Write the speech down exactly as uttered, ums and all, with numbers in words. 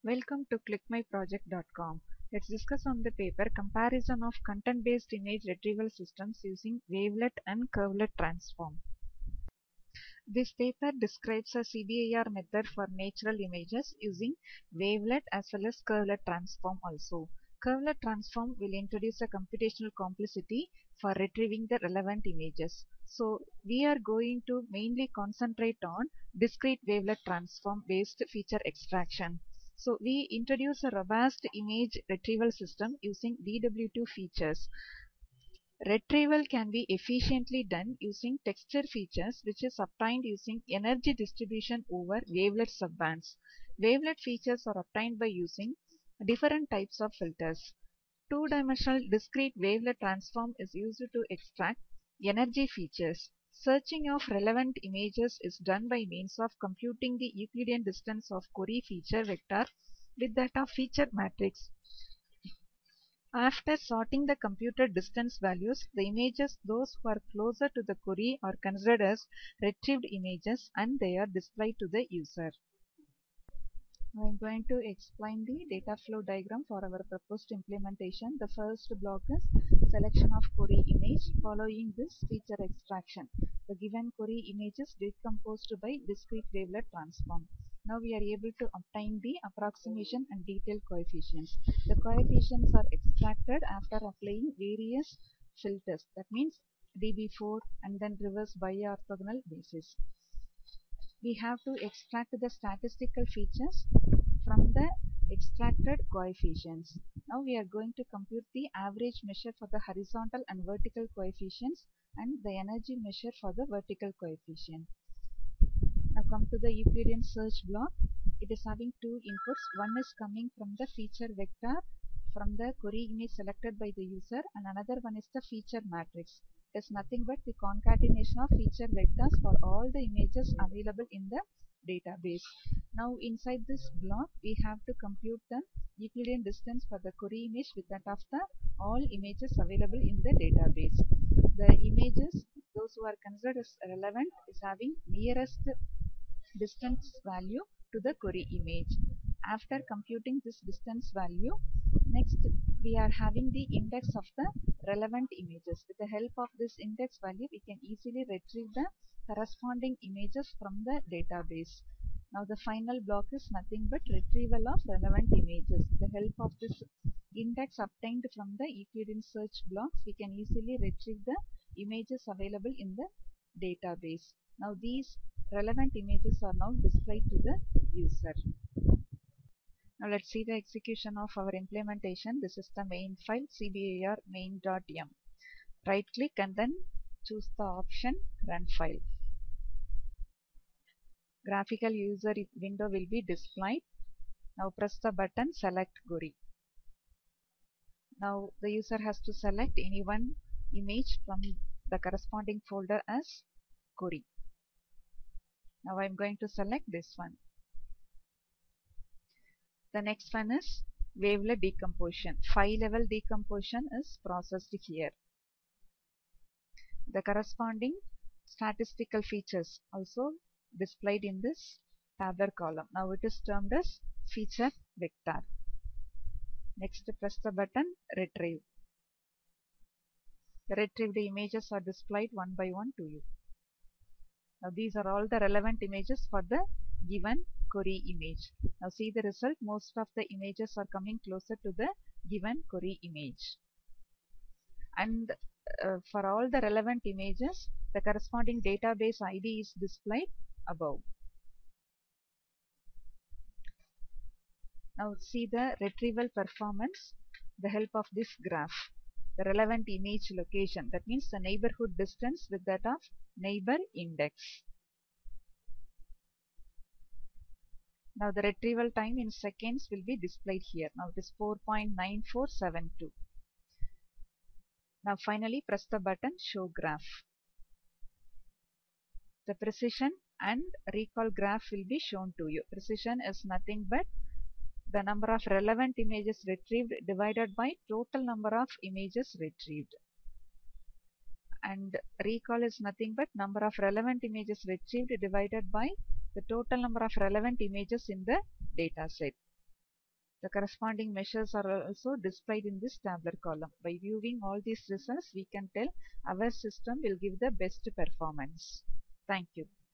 Welcome to click my project dot com. Let's discuss on the paper comparison of content-based image retrieval systems using wavelet and curvelet transform. This paper describes a C B A R method for natural images using wavelet as well as curvelet transform also. Curvelet transform will introduce a computational complexity for retrieving the relevant images. So we are going to mainly concentrate on discrete wavelet transform based feature extraction. So we introduce a robust image retrieval system using D W two features. Retrieval can be efficiently done using texture features, which is obtained using energy distribution over wavelet subbands. Wavelet features are obtained by using different types of filters. Two-dimensional discrete wavelet transform is used to extract energy features. Searching of relevant images is done by means of computing the Euclidean distance of query feature vector with that of feature matrix. After sorting the computed distance values, the images those who are closer to the query are considered as retrieved images and they are displayed to the user. I am going to explain the data flow diagram for our proposed implementation. The first block is selection of query image. Following this, feature extraction. The given query image is decomposed by discrete wavelet transform. Now we are able to obtain the approximation and detail coefficients. The coefficients are extracted after applying various filters. That means D B four and then reverse bi-orthogonal basis. We have to extract the statistical features from the extracted coefficients. Now we are going to compute the average measure for the horizontal and vertical coefficients and the energy measure for the vertical coefficient. Now come to the Euclidean search block. It is having two inputs. One is coming from the feature vector from the query image selected by the user, and another one is the feature matrix. It is nothing but the concatenation of feature vectors for all the images available in the database. Now inside this block we have to compute the Euclidean distance for the query image with that of the all images available in the database. The images, those who are considered as relevant, is having nearest distance value to the query image. After computing this distance value, next we are having the index of the relevant images. With the help of this index value, we can easily retrieve the corresponding images from the database. Now the final block is nothing but retrieval of relevant images. With the help of this index obtained from the Euclidean search blocks, we can easily retrieve the images available in the database. Now these relevant images are now displayed to the user. Now let's see the execution of our implementation. This is the main file C B A R main.m. Right click and then choose the option run file. Graphical user window will be displayed. Now press the button select query. Now the user has to select any one image from the corresponding folder as query. Now I am going to select this one. The next one is wavelet decomposition. File level decomposition is processed here. The corresponding statistical features also displayed in this tabular column. Now it is termed as feature vector. Next press the button retrieve. The retrieved images are displayed one by one to you. Now these are all the relevant images for the given query image. Now see the result. Most of the images are coming closer to the given query image. And uh, for all the relevant images, the corresponding database I D is displayed above. Now see the retrieval performance with the help of this graph. The relevant image location, that means the neighborhood distance with that of neighbor index. Now the retrieval time in seconds will be displayed here. Now it is four point nine four seven two. Now finally press the button show graph. The precision and recall graph will be shown to you. Precision is nothing but the number of relevant images retrieved divided by total number of images retrieved. And recall is nothing but number of relevant images retrieved divided by the total number of relevant images in the data set. The corresponding measures are also displayed in this tabular column. By viewing all these results, we can tell our system will give the best performance. Thank you.